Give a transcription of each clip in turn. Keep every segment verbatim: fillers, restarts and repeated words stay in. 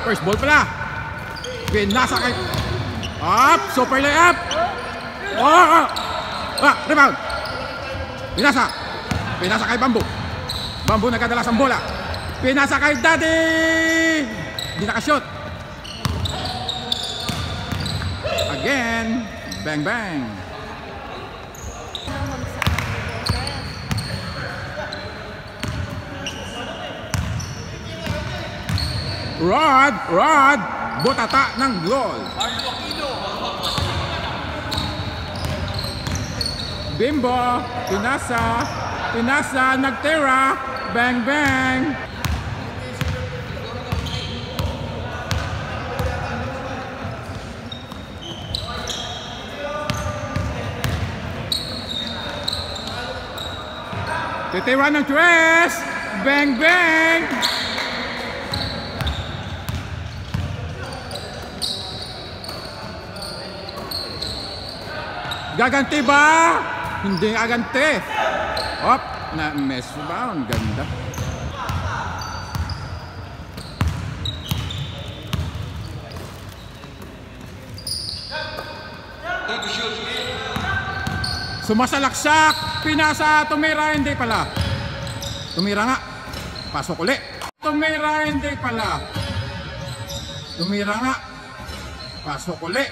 First ball pala. Pinasa kay... Up! Super layup! Oh! Oh! Ah! Rebound! Pinasa! Pinasa kay Bamboo. Bamboo nagkadalas ang bola. Pinasa kay Daddy! Hindi nakashoot. Again. Bang bang. Rod! Rod! Butata ng goal. Bimbo, pinasa, pinasa, nagtira, bang bang. Titira ng tres, bang bang. Gaganti ba? Hindi gaganti. Hop, na mess ba? Ang ganda. Sumasalaksak. Pinasa, tumira, hindi pala. Tumira nga. Pasok ulit. Tumira, hindi pala. Tumira nga. Pasok ulit.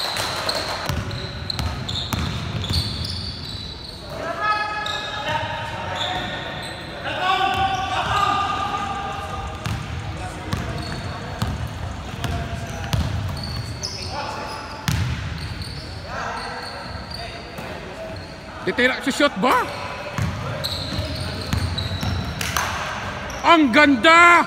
Titira si shot ba? Ang ganda!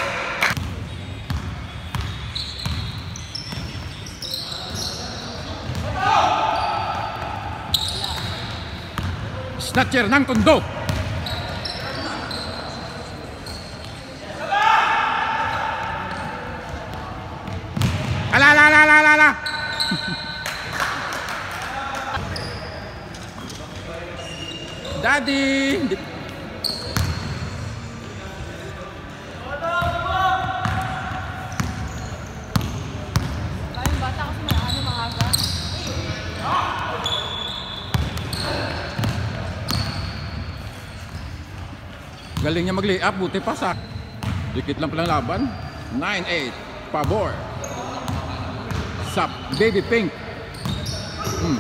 Snatcher ng Tondo. Ala la la la la la. Daddy! Kayong bata kasi may ano maaga. Galing niya mag-lay up, buti pa sa dikit lang palang laban. nine eight, pabor. Sap, baby pink. Hmm.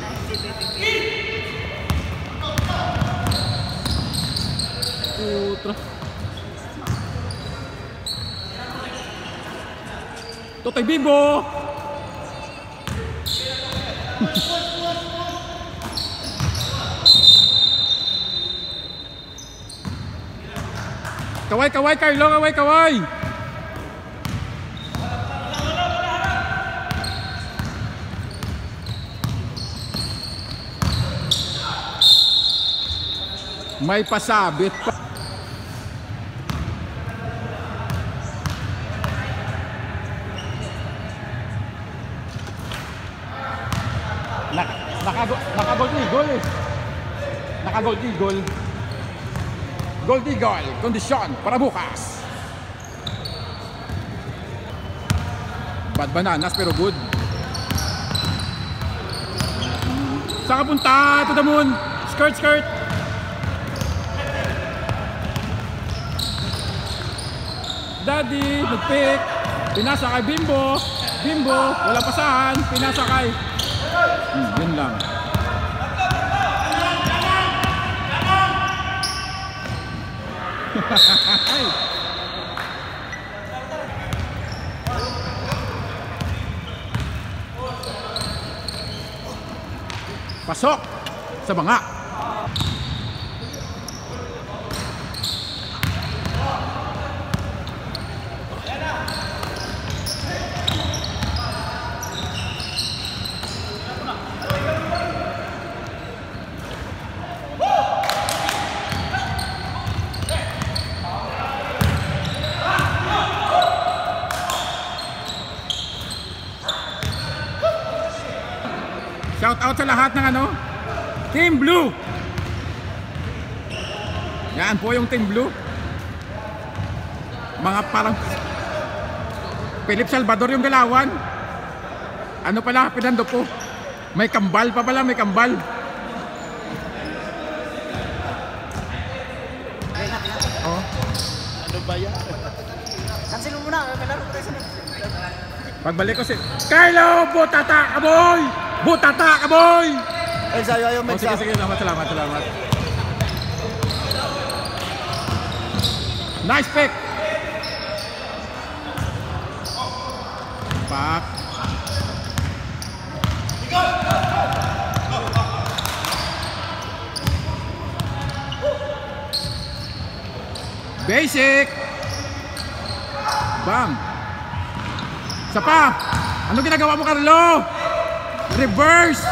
Putra. Totoy Bimbo. Kaway, kaway, Carlo, kaway, kaway. May pasabit pa. Naka-gold eagle eh. Naka-gold eagle. Gold eagle, kondisyon para bukas. Bad bananas pero good. Saan ka punta? To the moon. Skirt, skirt. Daddy, nag-pick. Pinasa kay Bimbo. Bimbo, wala pasahan. Pinasa kay... Hmm, yun lang. Pasok sa banga. Shout out sa lahat ng ano, Team Blue. Yan po yung Team Blue. Mga parang Philip Salvador yung galawan. Ano pala, Pinando po. May kambal pa pala, may kambal. Oh. Ano ba yan? Cancel mo muna, may laro tayo sa Pagbalik ko si Carlo, butata ka boy! Butata ka boy! Ay, sa'yo ayaw Oh, may sige, sige, salamat, salamat, salamat. Nice pick! Pak. Basic! Bang! Isa pa! Ano ginagawa mo, Carlo? Reverse!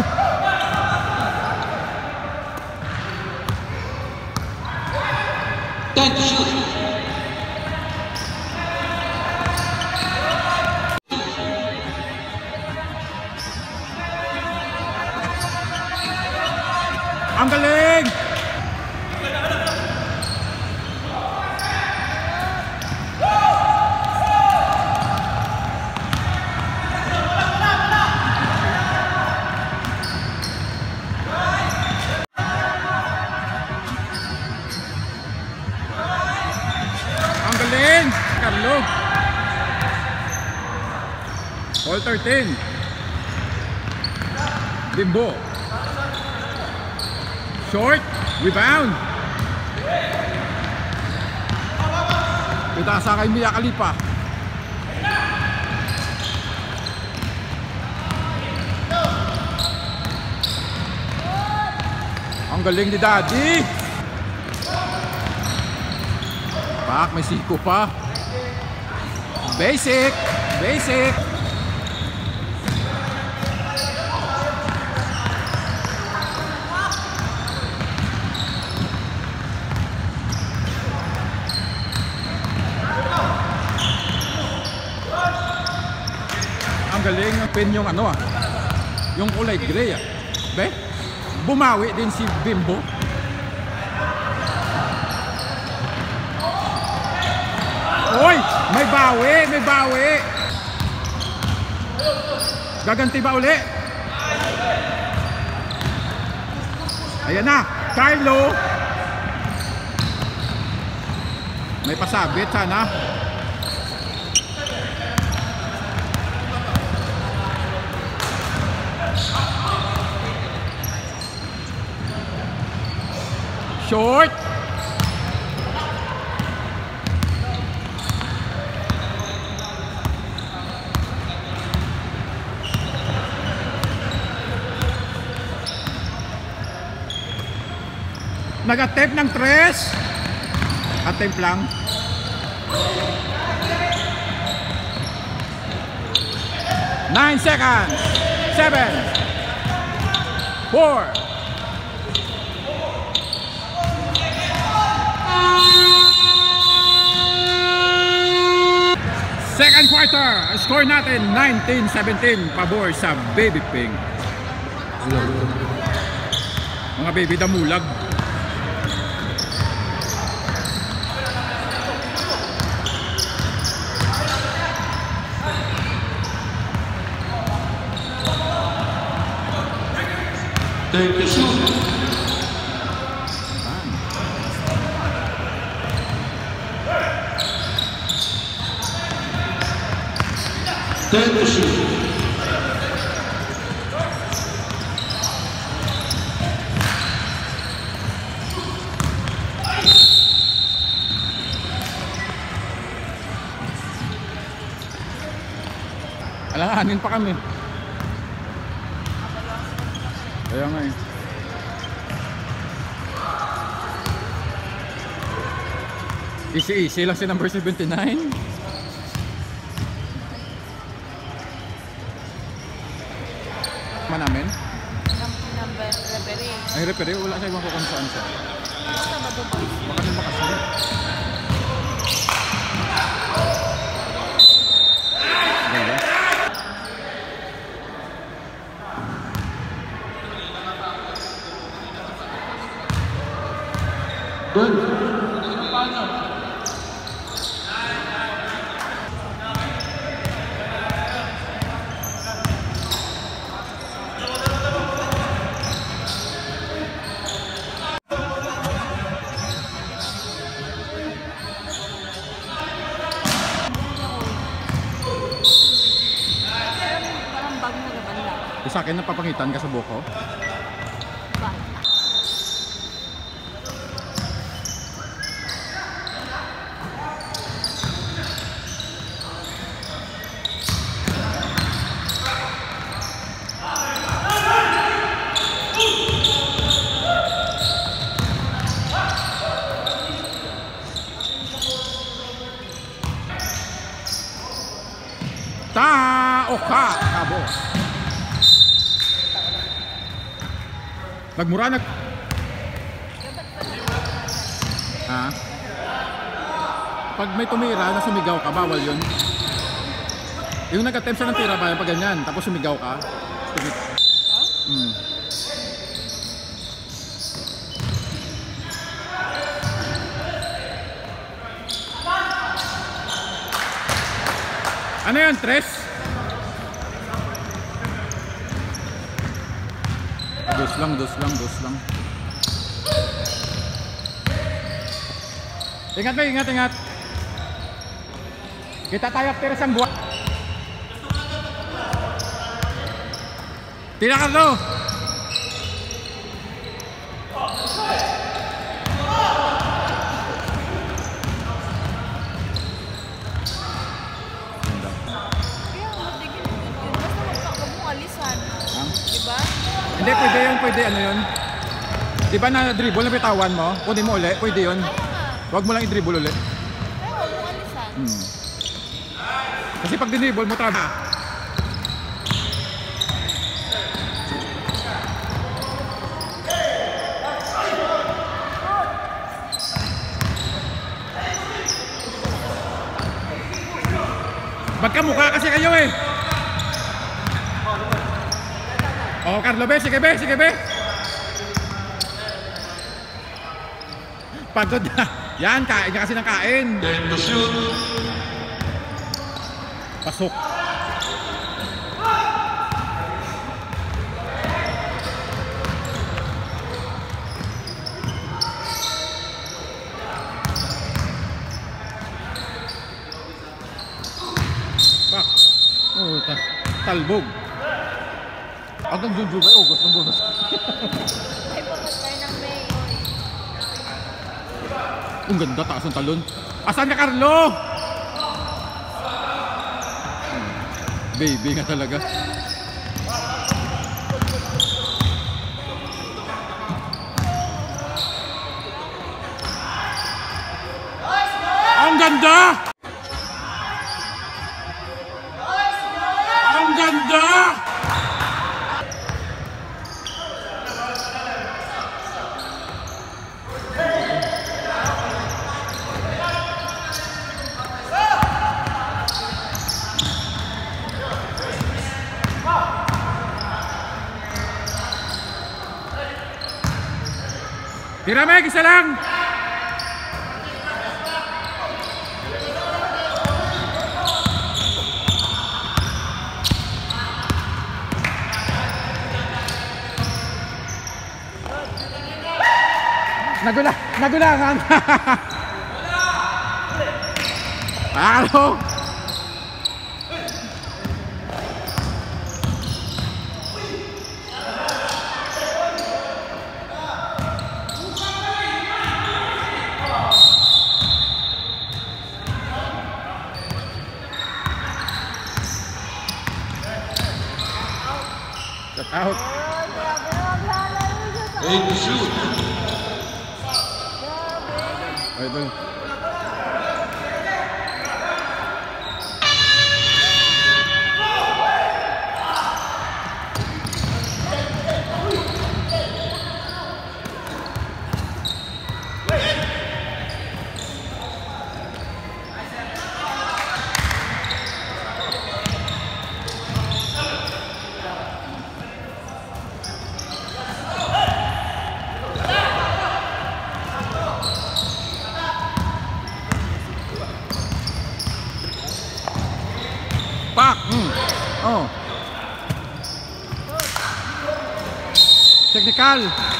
Ang galing! Ang galing! Carlo! All thirteen. Bimbo. Short, rebound. Kita sa kay Mia Khalifa. Ang galing ni Daddy. Pak, may siko pa. Basic, basic. Galing ng pen yung ano ah, yung kulay gray ah. Be, bumawi din si Bimbo. Oy, may bawi, may bawi. Gaganti ba uli? Ayan na, Carlo. May pasabit sana. Short. Nag-attempt ng tres. Attempt lang. Nine seconds. Seven. Four. Second quarter, score natin nineteen seventeen pabor sa Baby Pink. Mga baby damulag. Take the shoot. Take the shoot. Alanganin pa kami. Kaya nga eh. Easy-easy lang si number seventy-nine. Namin? Number referee. Ay, referee, wala sa ibang kung saan siya. Basta ba doon boys? Baka din makasali. Ganda. Sa akin napapangitan ka sa buko. Ba? Tao ka, kabo. Nagmura nag... Ha? Pag may tumira na sumigaw ka, bawal yun. Yung nag-attempt siya ng tira ba, pag ganyan, tapos sumigaw ka. Tumit. Hmm. Ano yan, tres? Dos lang, dos lang, dos lang. Ingat ba, ingat, ingat. Kita tayo after isang buwan. Tira ka to. Kaya nga, di ganun yun. Basta wag ka- wag mong alisan. Ah. Diba? Hindi, pwede yun, pwede, ano yun. Di ba na dribble na bitawan mo? Kunin mo ulit, pwede yun. Kaya nga. Huwag mo lang i-dribble ulit. Kaya wag mong alisan. Hmm. Kasi pag dinibol mo, traba. Magkamukha kasi kayo eh. Oh, Carlo, be, sige be, sige be. Pagod na. Yan, kain ka kasi ng kain. ten to shoot. Pasok. Pak. Oh, ta talbog. Hanggang June, July, August ng bonus. Ay, bukas tayo ng May. Ang ganda, taas ng talon. Asan ka, Carlo? Baby nga talaga. Ang ganda! Ang ganda! Tira, Meg, isa lang! Nagula, nagulangan! Ano? Shut out. eight to shoot. Ay, ito. Pak! Mm. Oh. Technical.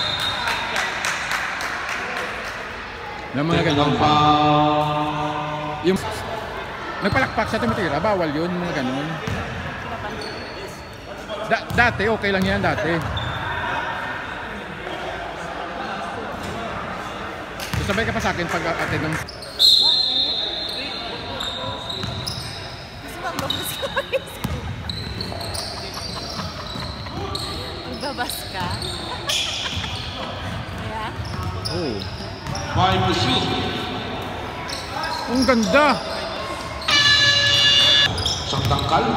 Yung mga ganyan. Technical foul. Yung nagpalakpak sa tumitira, bawal yun, mga ganun. Da dati, okay lang yan dati. Sabay ka pa sa akin pag atin ng... Kasi magbabas ka. Magbabas ka? Kaya? Oh. Five to shoot. Ang ganda! Isang tangkal.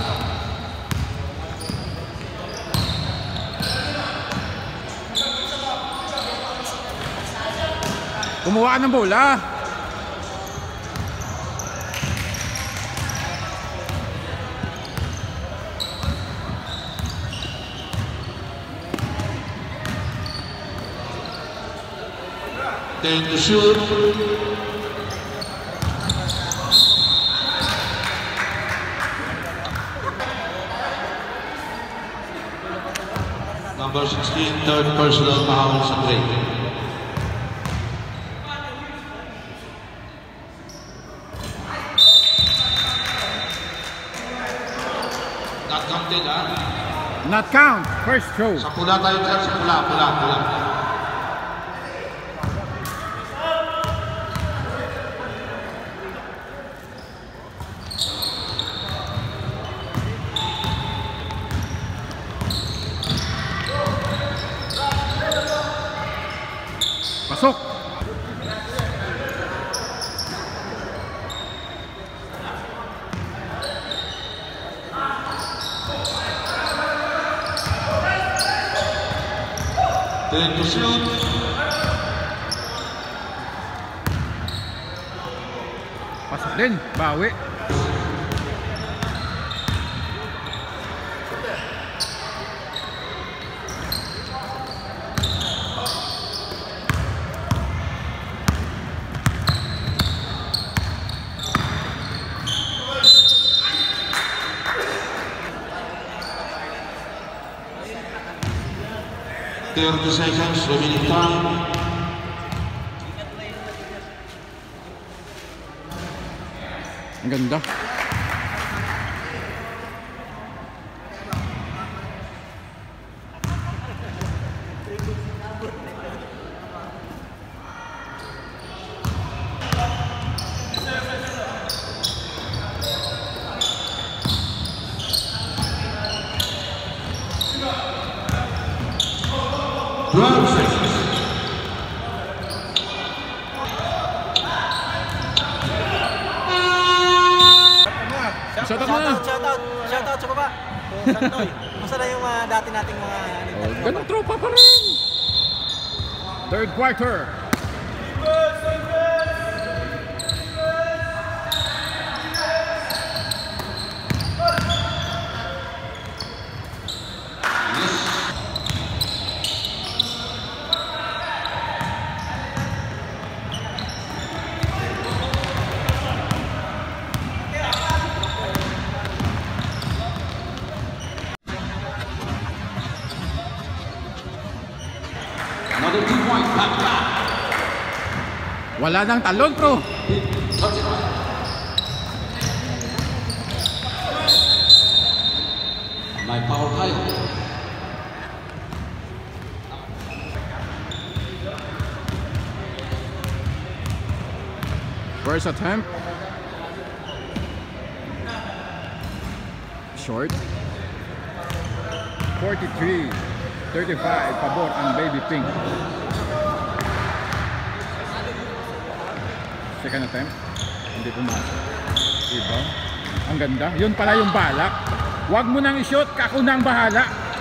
Kumuha ka ng bola. Ten to shoot. Number sixteen, third personal foul sa break. Not counted, ha? Not count. First throw. Sa pula tayo dyan, sa pula, pula, pula. Pasok. Ten to shoot. Pasok din. Bawi. thirty seconds remaining time. Ang ganda. twelve seconds. Shout out mo na. Shoutout, shoutout, shoutout sa baba. So, Santoy. Kumusta na yung mga dati nating mga... Oh, ganun tropa pa rin. Third quarter. Another two point back back. Wala nang talon, bro. May foul tayo. First attempt. Short. forty-three thirty-five. Pabor ang Baby Pink. Second attempt. Hindi pumasok. Diba? Ang ganda. Yun pala yung balak. Huwag mo nang i-shoot. Kako nang bahala.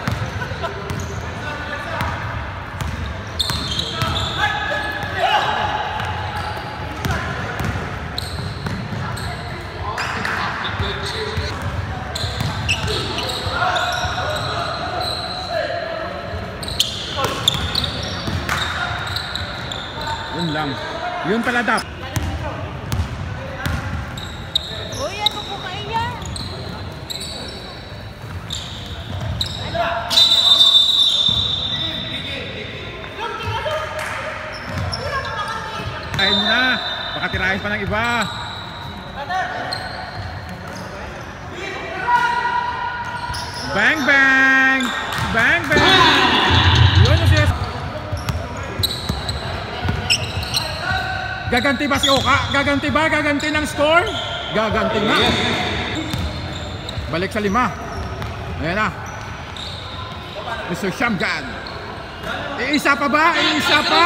Yun lang. Yun pala dapat. Uy, ano po kayo yan? Time na. Baka tirahin pa ng iba. Bang bang! Bang bang! Yun yung sis. Gaganti ba si Oka? Gaganti ba? Gaganti ng score? Gaganti nga. Balik sa lima. Ayan na. Mister Shamgad. Iisa pa ba? Iisa pa?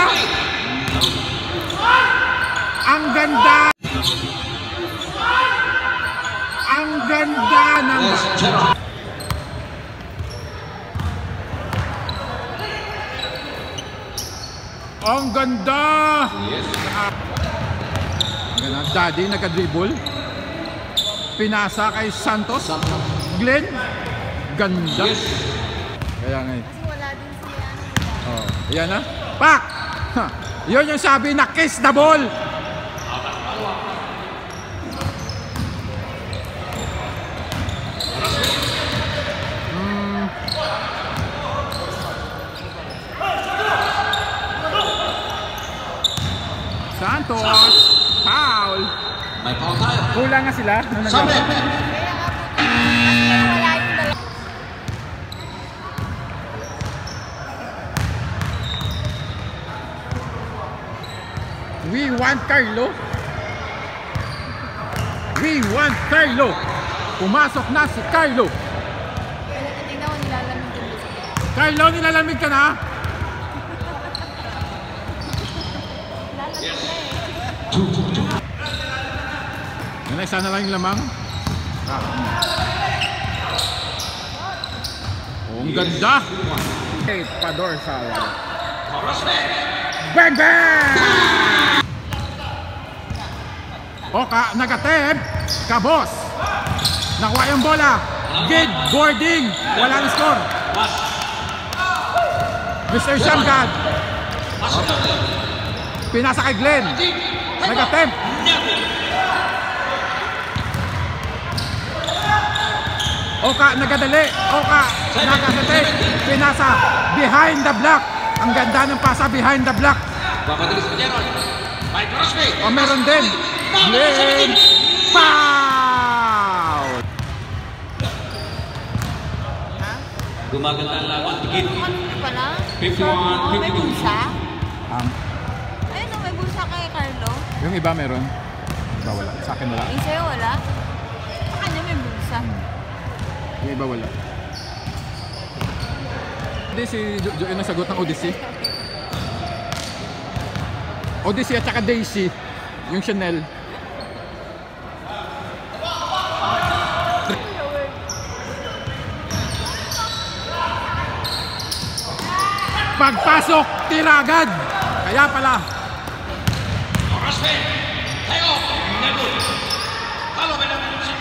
Ang ganda! Ang ganda ng... Ang ganda! Ganun, Daddy nagka-dribble. Pinasa kay Santos. Glenn. Ganda. Kaya nga eh. Kasi wala din siya. Oh, yan na. Pak! Ha, yun yung sabi na kiss the ball. Hmm. Santos. Foul. May foul tayo. Kulang nga sila. Nung Sabi! nag- Kaya nga po, kasi wala yung dalawa. We want Carlo. We want Carlo. Pumasok na si Carlo. Kaya natingnan ko nilalamig din sa kanya. Carlo, nilalamig ka na? Nilalamig na eh. Yan, isa na lang yung lamang. Ah. Oh, ang ganda. Okay, Pador sa bang bang! Oka, nag-attempt. Kabos. Nakuha yung bola. Gid, boarding. Walang score. Mister Shamgad. Pinasa kay Glenn. Nag-attempt. Oka, nagadali. Oka, nag-attempt. Pinasa. Behind the block. Ang ganda ng pasa behind the block. Papadalis pa Jeron. By Crossway. O meron din. Glenn. Foul! Gumaganda ang laban. Tigit. Ano pala? fifty-one, Oh, may fifty-two. bulsa? Um, Ayun o, may bulsa kay Carlo. yung iba meron. Iba wala. Sa akin wala. Yung sa'yo wala? Sa kanya may bulsa. Yung iba wala. Hindi si Jo Jo yung nasagot ng Odyssey. Odyssey at saka Daisy. Yung Chanel. Pagpasok, tira agad. Kaya pala. Crossway. Tayo. Nebu. Halo, may naman si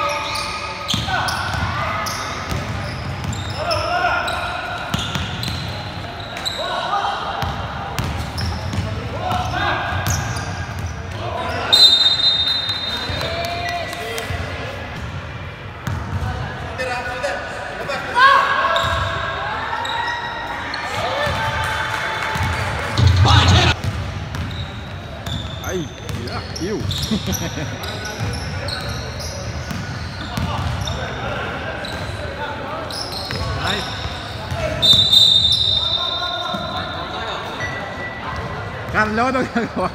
Ay, yeah, ew. Right. Carlo, ano gagawa?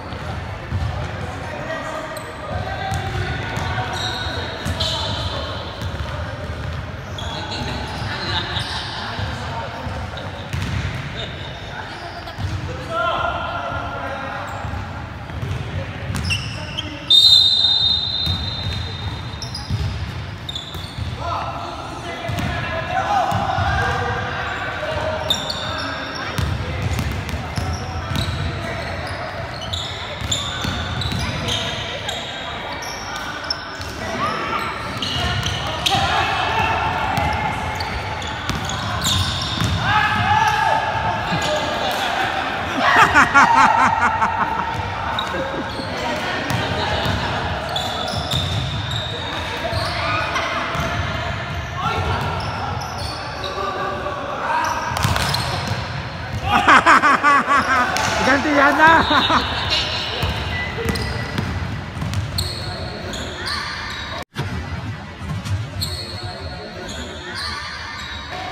Gantihan na.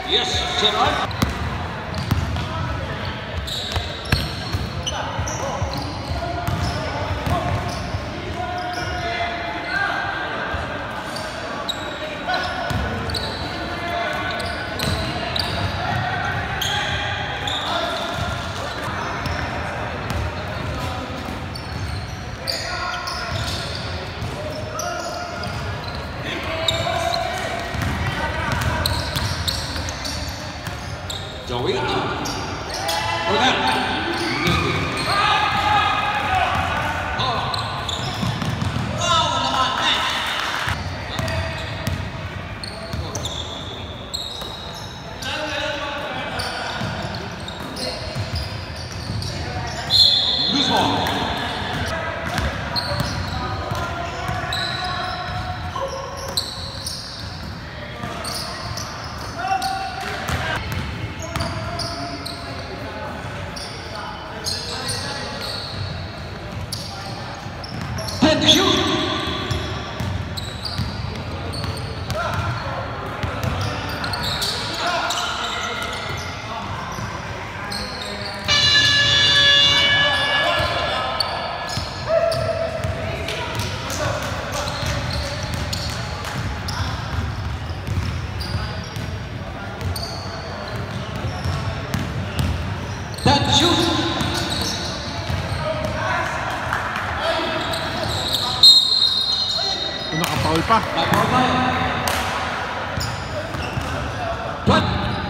Yes, Gerald. Joey out. For that, no good. Oh. Foul naman, match. Loose ball. Shoot! That shoot! Nakapaul pa. What?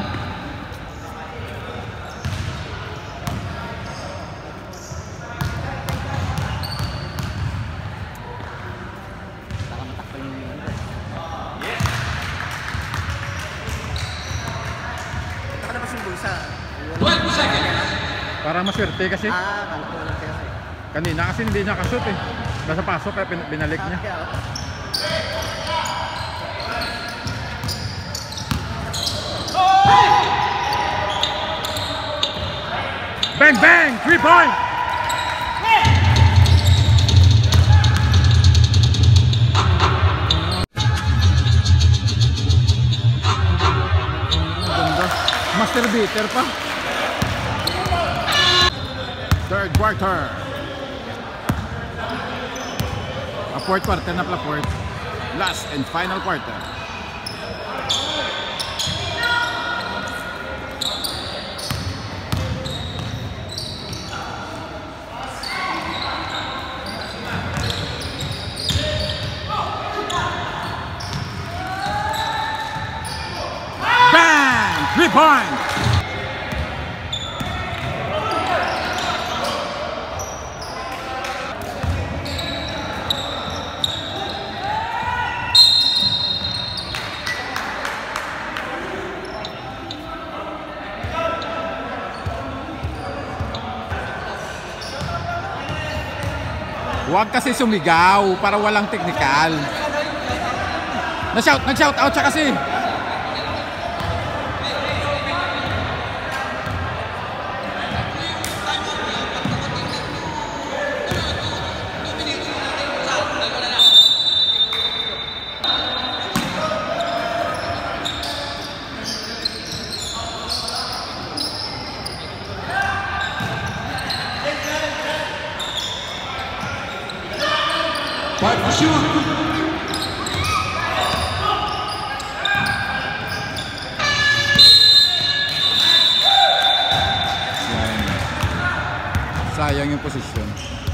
Nakalabas yung bulsa. twenty seconds. Para maswerte kasi. Ah, kala ko lang kasi. Kanina kasi hindi nakashoot eh. Nasa pasok kaya bin- binalik niya. Kaya, Bang bang! Three point! Ganda. Master beater pa. Third quarter. A fourth quarter na pala fourth. Last and final quarter. Bang! Three point! Huwag kasi sumigaw para walang technical. Na-shout, nag-shout out siya kasi. Five to shoot. Sayang yung posisyon.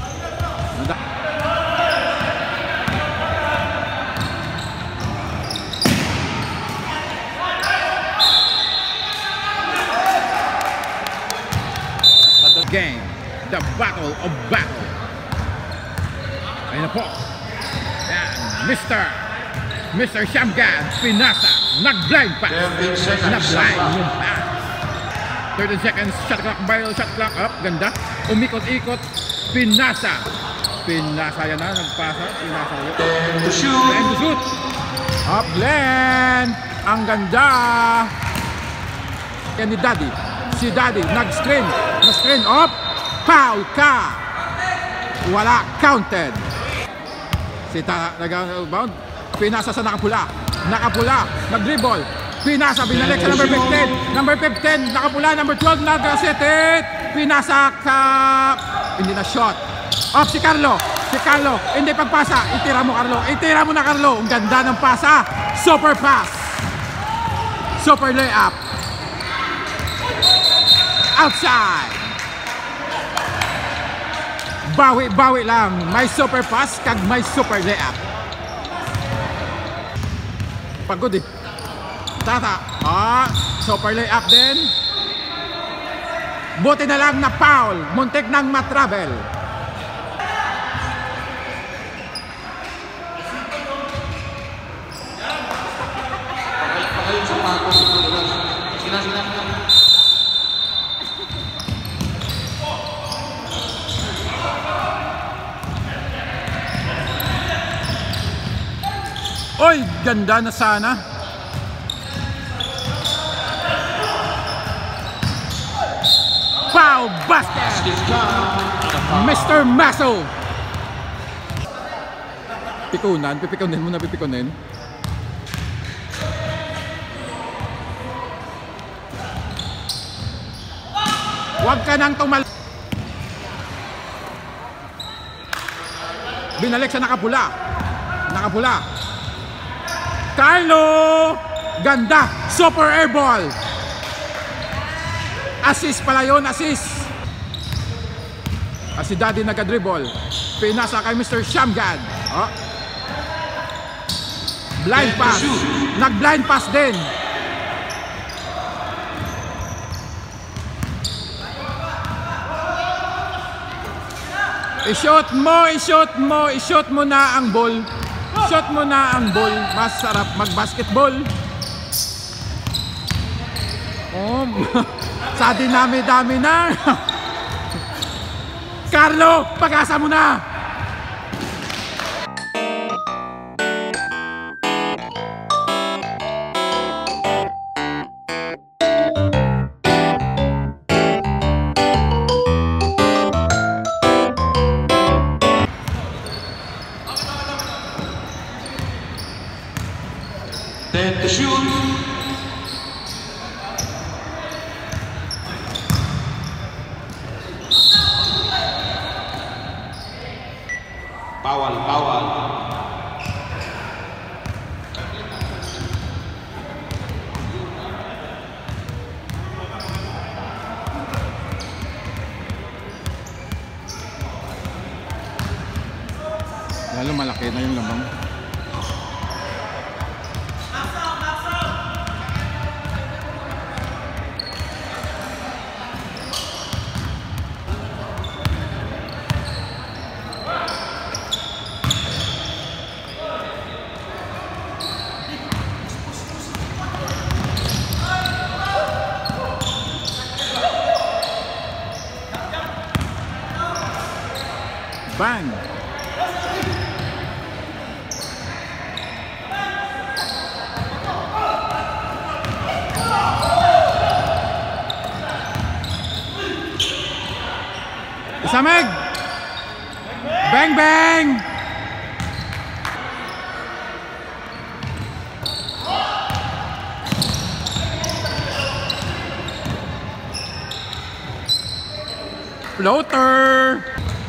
The game, the battle of battle. Ayun na po. Yan, Mister Mister Shamgad Pinasa. Nag-blind pass. Nag-blind yung pass. thirty seconds, shot clock, viral shot clock up. Ganda. Umikot-ikot. Pinasa. Pinasa yan na. Nagpasa. Pinasa ulit. Time to shoot. Time to shoot. Up Glenn. Ang ganda. Yan ni Daddy. Si Daddy. Nag-screen. Nag-screen. Up. Foul ka. Wala. Counted. Si Ta nag-bound. Pinasa sa nakapula. Nakapula. Nag-dribble. Pinasa, binalik sa number fifteen. Number fifteen, nakapula. Number twelve, nag-set. Pinasa ka... Hindi na shot. Off si Carlo. Si Carlo. Hindi pagpasa. Itira mo, Carlo. Itira mo na, Carlo. Ang ganda ng pasa. Super pass. Super layup. Outside. Bawi-bawi lang. May super pass kag may super layup. Pagod eh. Tata. Ah, super layup din. Buti na lang na foul. Muntik nang matravel. Pakayong sapatos. Sina, sina, sina. Oy, ganda na sana. Foul basket. Mister Maso. Pikunan, pipikunin muna, pipikunin. Huwag ka nang tumal. Binalik sa nakapula. Nakapula. Carlo! Ganda! Super air ball! Assist pala yun, assist! Ah, si Daddy nag-dribble. Pinasa kay Mister Shamgad. Oh. Blind pass. Nag-blind pass din. I-shoot mo, i-shoot mo, i-shoot mo na ang ball. Shot mo na ang ball. Masarap mag-basketball. Oh, sa dinami-dami na. Carlo, pag-asa mo na. Ten to shoot. Bawal, bawal. Lalo malaki na yung lamang. Bang! Isamig! Bang bang! Floater!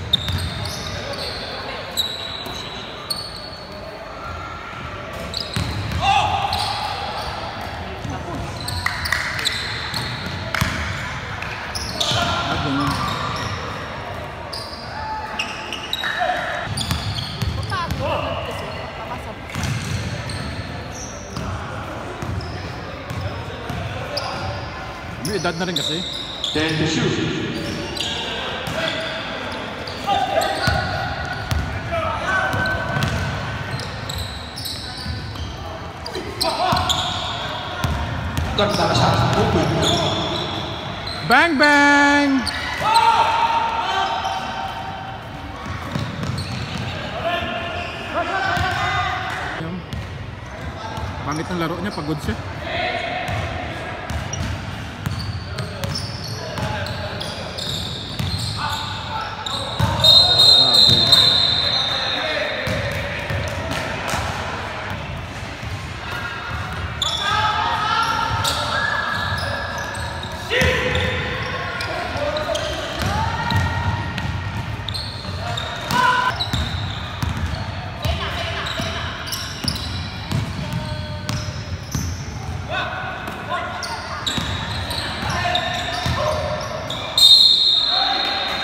May edad na rin kasi. Ten to shoot. Ganda na siya. Bang bang! Pangit ng laro niya, pagod siya.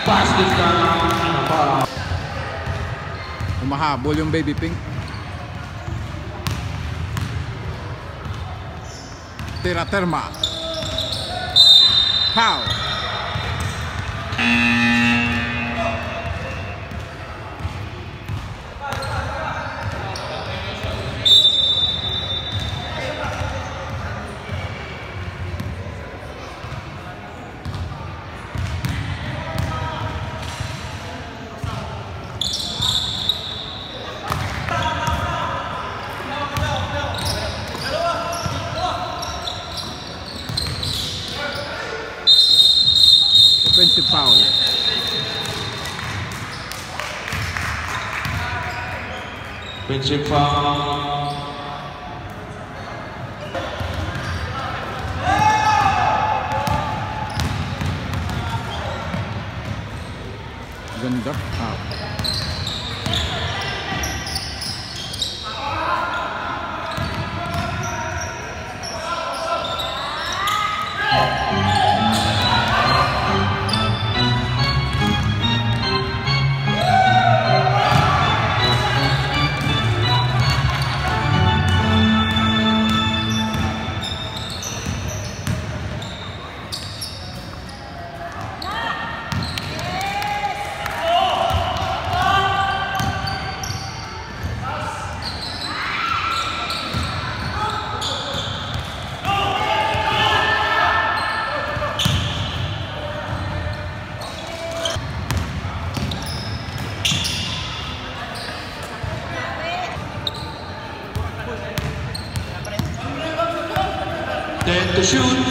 Basket count. Ano pa? Umahabol yung baby pink. Tira terma. Foul. Offensive foul. Offensive foul. Ganda. Ah. Then to shoot.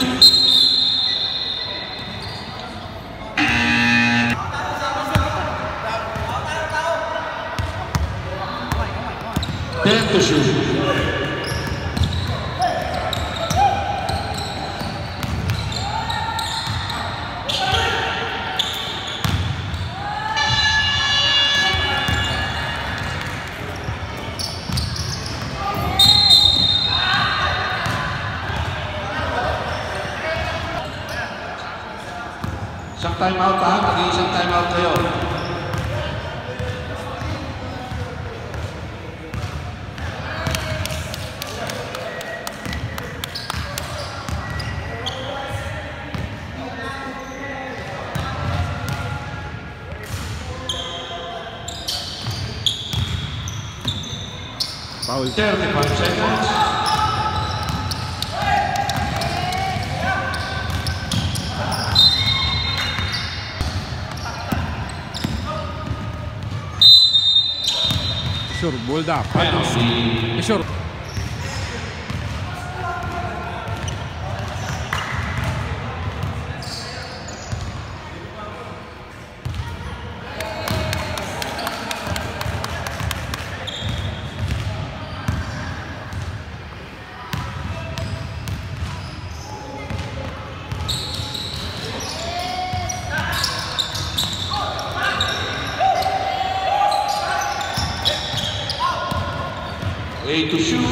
Then to shoot. Isang time out ha, mag-iisang time out kayo. Foul. thirty-five seconds. Sure, bold up. Penalty. Sure. Eight to shoot.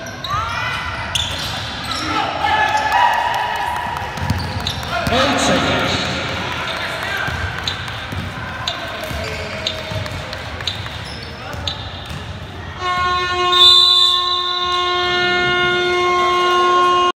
Eight seconds.